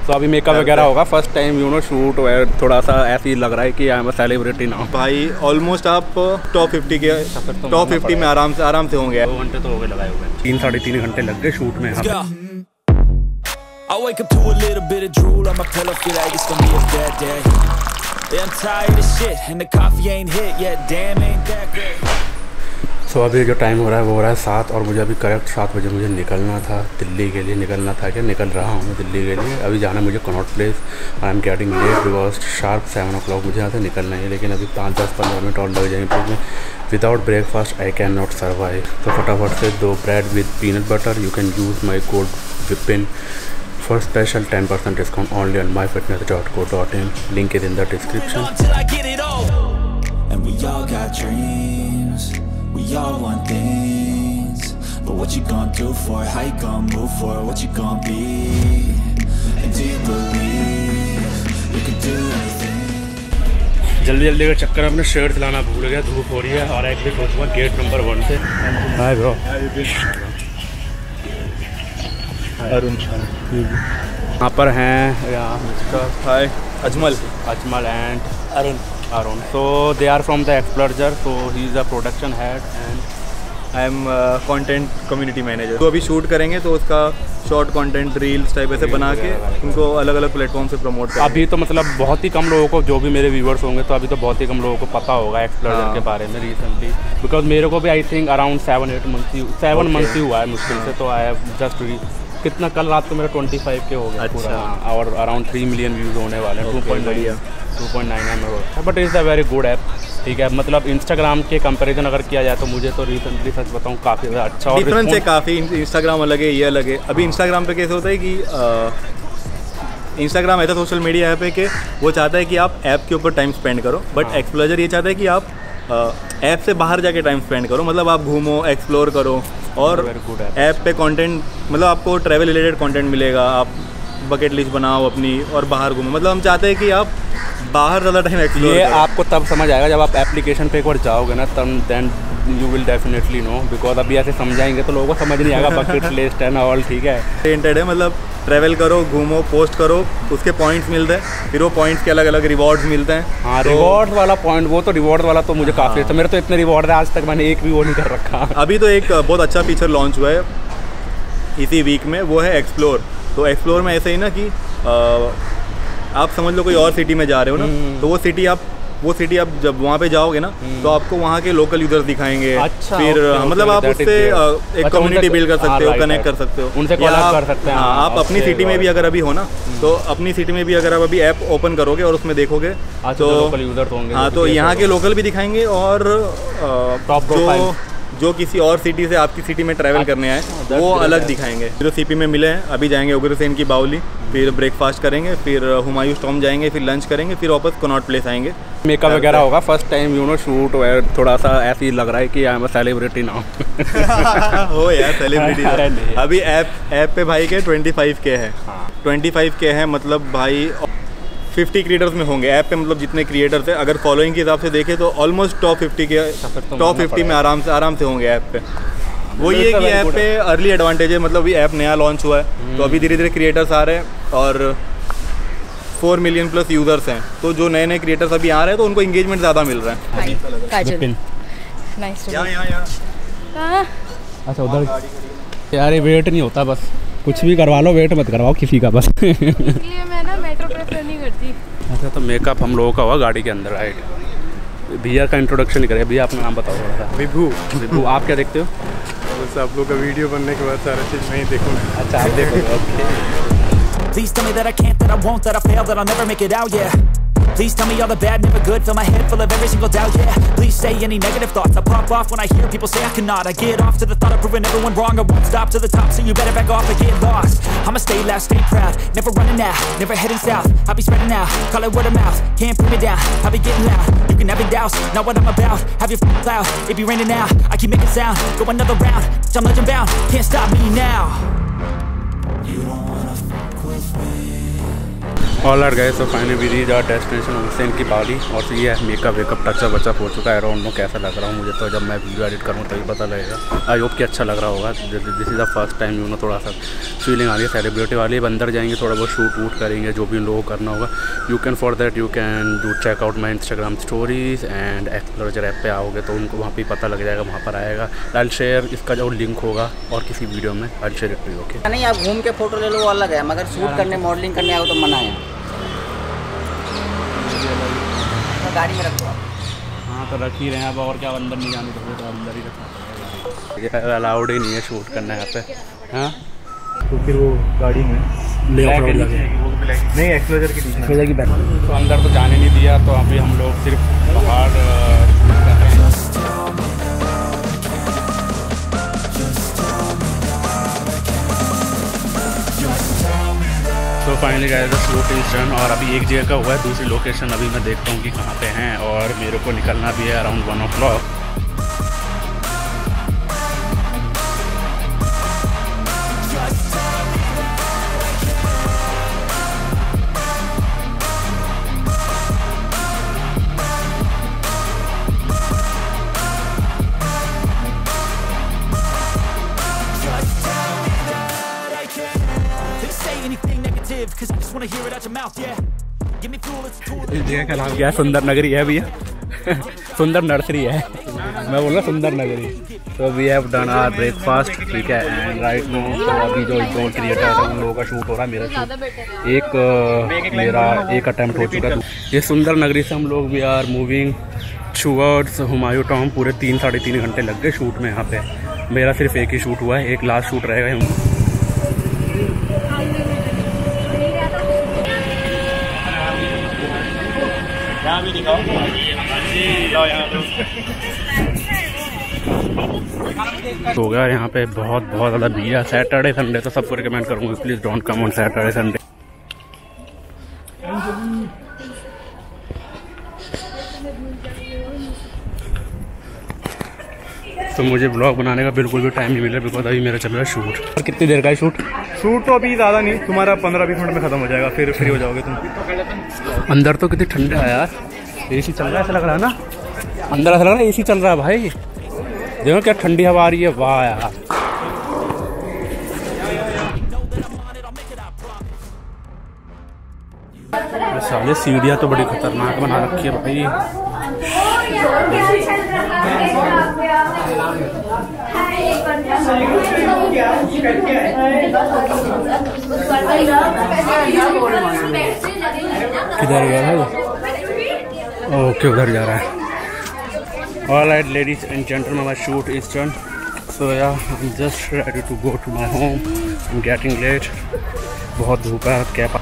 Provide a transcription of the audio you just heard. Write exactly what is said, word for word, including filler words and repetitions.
तो अभी मेकअप वगैरह होगा, first time you know shoot, थोड़ा सा ऐसे ही लग रहा है कि I am a celebrity now. भाई ऑलमोस्ट आप टॉप फिफ्टी के टॉप फिफ्टी में आराम से आराम से होंगे। दो घंटे तो हो गए लगाए हुए, तीन साढ़े तीन घंटे लग गए शूट में। I wake up to a little bit of drool on my pillow, feel like it's gonna be a bad day. Yeah, I'm tired of shit and the coffee ain't hit yet, damn ain't that great. So so, अभी जो time हो रहा है वो हो रहा है सात, और मुझे अभी करेक्ट सात बजे मुझे निकलना था दिल्ली के लिए। निकलना था क्या, निकल रहा हूँ मैं दिल्ली के लिए। अभी जाना मुझे Connaught Place, I am getting late because sharp seven o'clock मुझे यहाँ से निकलना है। लेकिन अभी पाँच दस पंद्रह मिनट और लग जाएंगे प्लीज में। Without breakfast I can not survive. तो फटाफट से दो bread with peanut butter, you can use my code Vipin for special ten percent discount only on my fitness dot co dot in. Link is in the description. And we all got dreams, we all want things, but what you gonna do for it? How you gonna move for it? What you gonna be? And do you believe you can do anything? जल्दी जल्दी का चक्कर अपने shirt लाना भूल गया, धूप हो रही है। और एक भी सोचूंगा गेट नंबर वन से। Hi bro. अरुण यहाँ पर हैं mister hi Ajmal Ajmal and Arun Arun. So they are from the Explorer, so he is a production head and I am content community manager. तो अभी शूट करेंगे तो उसका शॉर्ट कंटेंट रील्स टाइप ऐसे बना के उनको अलग अलग प्लेटफॉर्म से प्रमोट करेंगे। अभी तो मतलब बहुत ही कम लोगों को, जो भी मेरे व्यूवर्स होंगे तो अभी तो बहुत ही कम लोगों को पता होगा एक्सप्लोरर हाँ। के बारे में रिसेंटली, बिकॉज मेरे को भी I think around seven eight month ही सेवन मंथ ही हुआ है मुश्किल से। तो आई हैव जस्ट कितना कल रात को मेरा ट्वेंटी फाइव के हो गया अच्छा। पूरा, और अराउंड थ्री मिलियन व्यूज़ होने वाले हैं। Two point nine two point nine में, but is a very good app. ठीक है, मतलब इंस्टाग्राम के कंपैरिजन अगर किया जाए तो मुझे तो रिसेंटली सच बताऊँ काफ़ी ज़्यादा अच्छा और डिफरेंस है काफ़ी। इंस्टाग्राम अलग है, ये अलग है। अभी इंस्टाग्राम पे कैसे होता है कि इंस्टाग्राम ऐसा सोशल मीडिया ऐप है कि वो चाहता है कि आप ऐप के ऊपर टाइम स्पेंड करो, बट एक्सप्लोरर ये चाहता है कि आप ऐप से बाहर जाके टाइम स्पेंड करो, मतलब आप घूमो, एक्सप्लोर करो। और ऐप पे कंटेंट, मतलब आपको ट्रैवल रिलेटेड कंटेंट मिलेगा, आप बकेट लिस्ट बनाओ अपनी और बाहर घूमो। मतलब हम चाहते हैं कि आप बाहर ज़्यादा टाइम एक्सप्लोर ये आपको तब समझ आएगा जब आप एप्लीकेशन पे एक बार जाओगे ना, तब then you will definitely know, because अभी ऐसे समझाएंगे तो लोगों को समझ नहीं आएगा बकेट लिस्ट है ना ऑल। ठीक है, ओरिएंटेड है, मतलब ट्रैवल करो, घूमो, पोस्ट करो, उसके पॉइंट्स मिलते हैं, फिर वो पॉइंट्स के अलग अलग रिवॉर्ड्स मिलते हैं। हाँ तो, रिवॉर्ड वाला पॉइंट, वो तो रिवॉर्ड वाला तो मुझे काफ़ी अच्छा। मेरे तो इतने रिवॉर्ड है, आज तक मैंने एक भी वो नहीं कर रखा। अभी तो एक बहुत अच्छा फीचर लॉन्च हुआ है इसी वीक में, वो है एक्सप्लोर। तो एक्सप्लोर में ऐसे ही ना कि आ, आप समझ लो कोई और सिटी में जा रहे हो ना, तो वो सिटी आप वो सिटी आप जब वहाँ पे जाओगे ना तो आपको वहाँ के लोकल यूजर्स दिखाएंगे। अच्छा, फिर ओके, मतलब ओके, आप उससे एक अच्छा, कम्युनिटी बिल्ड कर सकते हो, कनेक्ट कर सकते हो, उनसे कोलैब कर सकते हैं। हाँ, आप अपनी सिटी में भी अगर अभी हो ना, तो अपनी सिटी में भी अगर आप अभी ऐप ओपन करोगे और उसमें देखोगे तो लोकल यूजर होंगे। हाँ, तो यहाँ के लोकल भी दिखाएंगे और जो जो किसी और सिटी से आपकी सिटी में ट्रैवल करने आए वो अलग दिखाएंगे। जो सीपी में मिले हैं, अभी जाएंगे उग्रसेन की बाउली, फिर ब्रेकफास्ट करेंगे, फिर हुमायूं टॉम जाएंगे, फिर लंच करेंगे, फिर वापस कनॉट प्लेस आएंगे। मेकअप वगैरह होगा, first time you know shoot, थोड़ा सा ऐसे ही लग रहा है कि I am a celebrity now. हो यार सेलिब्रिटी। अभी ऐप ऐप पे भाई के ट्वेंटी फाइव के है, ट्वेंटी फाइव के है, मतलब भाई फिफ्टी क्रिएटर्स में होंगे ऐप पे। मतलब जितने क्रिएटर्स हैं, अगर फॉलोइंग के हिसाब से देखें तो ऑलमोस्ट टॉप फिफ्टी के टॉप फिफ्टी में आराम से आराम से होंगे ऐप पे। वो ये कि ऐप पे अर्ली एडवांटेज है, मतलब ये ऐप नया लॉन्च हुआ है तो अभी धीरे धीरे क्रिएटर्स आ रहे हैं और फोर मिलियन प्लस यूजर्स हैं। तो जो नए नए क्रिएटर्स अभी आ रहे हैं तो उनको इंगेजमेंट ज़्यादा मिल रहा है। अच्छा उधर यार ये वेट नहीं होता, बस कुछ भी करवा लो, वेट मत करवाओ किसी का बस। इसलिए मैं ना मेट्रो प्रेफर नहीं करती। अच्छा तो मेकअप हम लोगों का हुआ गाड़ी के अंदर, राइट। भैया का इंट्रोडक्शन नहीं करें, भैया अपना नाम बताओ थोड़ा सा। विभू। विभू, आप क्या देखते हो? बस आप लोग का वीडियो बनने के बाद सारा चीज़ मैं ही देखूँगा। अच्छा आप देखो। Please tell me that I can't, that I won't, that I fail, that I'll never make it out, yeah. Please tell me all the bad, never good, fill my head full of every single doubt, yeah. Please say any negative thoughts, I pop off when I hear people say I cannot. I get off to the thought of proving everyone wrong, I won't stop to the top, so you better back off and get lost. I'ma stay loud, stay proud, never running out, never heading south. I'll be spreading out, call it word of mouth, can't put me down, I'll be getting loud. You can have it douse, not what I'm about, have your f***ing cloud, it be raining now, I keep making sound, go another round, I'm legend bound, can't stop me now. You don't wanna fuck with me. All are गए, so finally we reach our destination Hussain की बाली। और ये है makeup wake up touch-up वचअप हो चुका है। Around no कैसा लग रहा हूँ मुझे तो जब मैं वीडियो एडिट करूँ तभी पता लगेगा। आई होप कि अच्छा लग रहा होगा। This is the first time you know थोड़ा सा फीलिंग आ रही है सेलिब्रिटी वाली। अब अंदर जाएंगे, थोड़ा बहुत शूट वूट करेंगे, जो भी उन लोगों को करना होगा। You can for that you can do check out my Instagram stories and explorer app पे आओगे तो उनको वहाँ पे पता लग जाएगा, वहाँ पर आएगा। आई शेयर इसका जो लिंक होगा और किसी वीडियो में I share it too. Okay नहीं, आप घूम के फोटो ले लो वो अलग है, मगर शूट करने मॉडलिंग करने आओ तो मना है। तो गाड़ी में रखो आप। हाँ तो रख ही रहे हैं अब, और क्या अंदर नहीं जाने तो अंदर ही रखना पड़ेगा। अलाउड ही नहीं है शूट करना यहाँ पे। हाँ तो फिर वो गाड़ी में ले नहीं एक्सप्लोजर की एक्सप्लोजर की बैठ तो अंदर तो जाने नहीं दिया। तो अभी हम लोग सिर्फ पहाड़ कर रहे हैं। तो finally guys the shoot is done और अभी एक जगह का हुआ है, दूसरी लोकेशन अभी मैं देखता हूँ कि कहाँ पे हैं। और मेरे को निकलना भी है अराउंड वन ओ क्लॉक। इस जगह का नाम क्या है? सुंदर नगरी है भैया। सुंदर नर्सरी है, मैं बोल रहा सुंदर नगरी। तो we have done our breakfast, ठीक है। एंड राइट नो तो अभी जो ड्रोन क्रिएटर है उन लोगों का शूट हो रहा है। मेरा शूट एक मेरा एक अटैम्प्ट हो चुका है। ये सुंदर नगरी से हम लोग we are moving towards Humayun tomb. पूरे तीन साढ़े तीन घंटे लग गए शूट में यहाँ पे। मेरा सिर्फ एक ही शूट हुआ है, एक लास्ट शूट रहेगा। हो गया यहाँ पे बहुत बहुत ज़्यादा भीड़ है। सैटरडे संडे तो सबको रिकमेंड करूँगा, please don't come on Saturday Sunday. तो मुझे ब्लॉग बनाने का बिल्कुल भी टाइम नहीं मिला बिकॉज अभी मेरा चल रहा है शूट। और कितनी देर का है शूट? शूट तो अभी ज़्यादा नहीं, तुम्हारा पंद्रह बीस मिनट में ख़त्म हो जाएगा, फिर फ्री हो जाओगे तुम। अंदर तो कितनी ठंडा है यार, एसी चल रहा है ऐसा लग रहा है ना। अंदर ऐसा लग रहा है एसी चल रहा है भाई। देखो क्या ठंडी हवा आ रही है, वाह यार। साले सीढ़ियाँ तो बड़ी खतरनाक बना रखी है भाई। किधर गया भाई? ओके उधर जा रहा है। All right, ladies and gentlemen, my shoot is done. So yeah, I'm just ready to go to my home. I'm getting late. बहुत धूप है, कैब